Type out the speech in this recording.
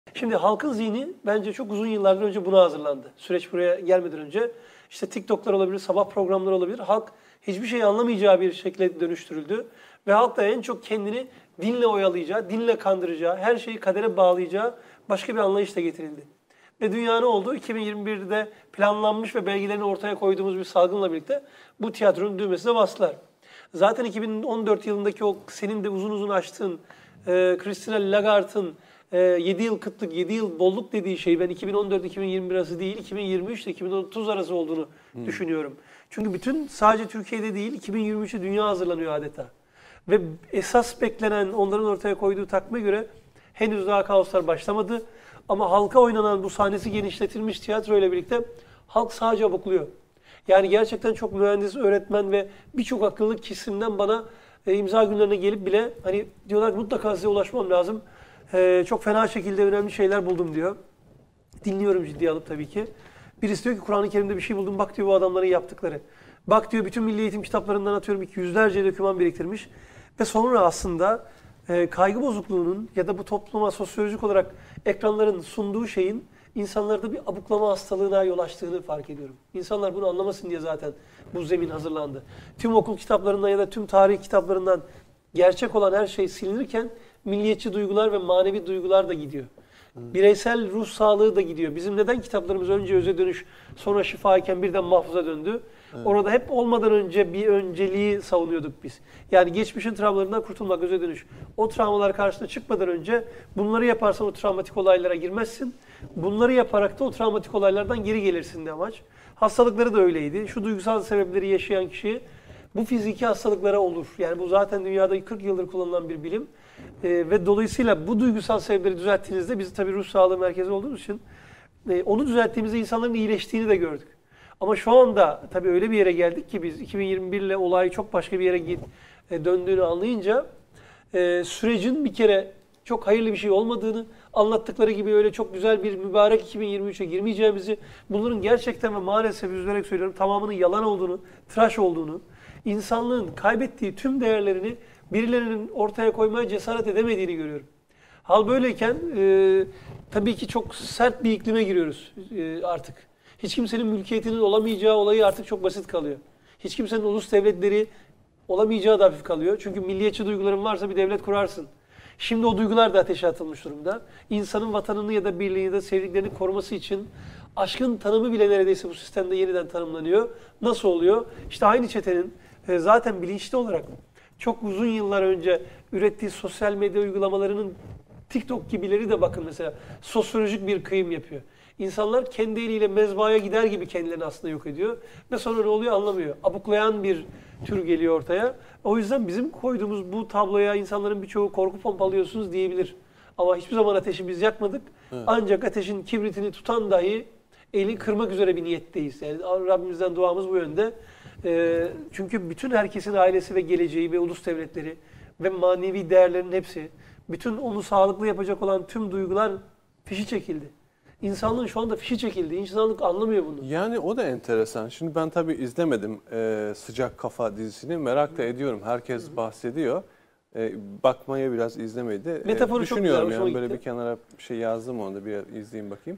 Şimdi halkın zihni bence çok uzun yıllardan önce buna hazırlandı. Süreç buraya gelmeden önce işte TikTok'lar olabilir, sabah programları olabilir. Halk hiçbir şey anlamayacağı bir şekilde dönüştürüldü. Ve halk da en çok kendini dinle oyalayacağı, dinle kandıracağı, her şeyi kadere bağlayacağı başka bir anlayışla getirildi. Ve dünya ne oldu? 2021'de planlanmış ve belgelerini ortaya koyduğumuz bir salgınla birlikte bu tiyatronun düğmesine bastılar. Zaten 2014 yılındaki o senin de uzun uzun açtığın Christine Lagarde'ın 7 yıl kıtlık, 7 yıl bolluk dediği şey ben 2014-2021 arası değil, 2023 ile 2030 arası olduğunu düşünüyorum. Çünkü bütün sadece Türkiye'de değil, 2023'e dünya hazırlanıyor adeta. Ve esas beklenen onların ortaya koyduğu takvime göre henüz daha kaoslar başlamadı. Ama halka oynanan bu sahnesi genişletilmiş tiyatro ile birlikte halk sadece abukluyor. Yani gerçekten çok mühendis, öğretmen ve birçok akıllı kesimden bana imza günlerine gelip bile hani diyorlar ki mutlaka size ulaşmam lazım. Çok fena şekilde önemli şeyler buldum diyor. Dinliyorum ciddiye alıp tabii ki. Birisi diyor ki Kur'an-ı Kerim'de bir şey buldum. Bak diyor bu adamların yaptıkları. Bak diyor bütün milli eğitim kitaplarından atıyorum yüzlerce doküman biriktirmiş. Ve sonra aslında kaygı bozukluğunun ya da bu topluma sosyolojik olarak ekranların sunduğu şeyin insanlarda bir abuklama hastalığına yol açtığını fark ediyorum. İnsanlar bunu anlamasın diye zaten bu zemin hazırlandı. Tüm okul kitaplarından ya da tüm tarih kitaplarından gerçek olan her şey silinirken milliyetçi duygular ve manevi duygular da gidiyor. Bireysel ruh sağlığı da gidiyor. Bizim neden kitaplarımız önce öze dönüş, sonra şifayken birden mahfuza döndü? Evet. Orada hep olmadan önce bir önceliği savunuyorduk biz. Yani geçmişin travmalarından kurtulmak, öze dönüş. O travmalar karşısına çıkmadan önce bunları yaparsan o travmatik olaylara girmezsin. Bunları yaparak da o travmatik olaylardan geri gelirsin de amaç. Hastalıkları da öyleydi. Şu duygusal sebepleri yaşayan kişi bu fiziki hastalıklara olur. Yani bu zaten dünyada 40 yıldır kullanılan bir bilim. Ve dolayısıyla bu duygusal sebepleri düzelttiğinizde biz tabii ruh sağlığı merkezi olduğumuz için onu düzelttiğimizde insanların iyileştiğini de gördük. Ama şu anda tabii öyle bir yere geldik ki biz 2021 ile olay çok başka bir yere döndüğünü anlayınca sürecin bir kere çok hayırlı bir şey olmadığını, anlattıkları gibi öyle çok güzel bir mübarek 2023'e girmeyeceğimizi, bunların gerçekten ve maalesef üzülerek söylüyorum tamamının yalan olduğunu, tıraş olduğunu, insanlığın kaybettiği tüm değerlerini birilerinin ortaya koymaya cesaret edemediğini görüyorum. Hal böyleyken tabii ki çok sert bir iklime giriyoruz artık. Hiç kimsenin mülkiyetinin olamayacağı olayı artık çok basit kalıyor. Hiç kimsenin ulus devletleri olamayacağı da hafif kalıyor. Çünkü milliyetçi duyguların varsa bir devlet kurarsın. Şimdi o duygular da ateşe atılmış durumda. İnsanın vatanını ya da birliğini ya da sevdiklerini koruması için aşkın tanımı bile neredeyse bu sistemde yeniden tanımlanıyor. Nasıl oluyor? İşte aynı çetenin zaten bilinçli olarak çok uzun yıllar önce ürettiği sosyal medya uygulamalarının TikTok gibileri de bakın mesela sosyolojik bir kıyım yapıyor. İnsanlar kendi eliyle mezbahaya gider gibi kendilerini aslında yok ediyor. Ve sonra ne oluyor anlamıyor. Abuklayan bir tür geliyor ortaya. O yüzden bizim koyduğumuz bu tabloya insanların birçoğu korku pompalıyorsunuz diyebilir. Ama hiçbir zaman ateşi biz yakmadık. Evet. Ancak ateşin kibritini tutan dahi eli kırmak üzere bir niyetteyiz. Yani Rabbimizden duamız bu yönde. Çünkü bütün herkesin ailesi ve geleceği ve ulus devletleri ve manevi değerlerin hepsi, bütün onu sağlıklı yapacak olan tüm duygular fişi çekildi. İnsanlığın şu anda fişi çekildi. İnsanlık anlamıyor bunu. Yani o da enteresan. Şimdi ben tabii izlemedim Sıcak Kafa dizisini. Merak da ediyorum. Herkes bahsediyor. Bakmaya biraz izlemeyi de metaforu düşünüyorum. Çok güzel, yani böyle bir kenara bir şey yazdım onu da bir izleyeyim bakayım.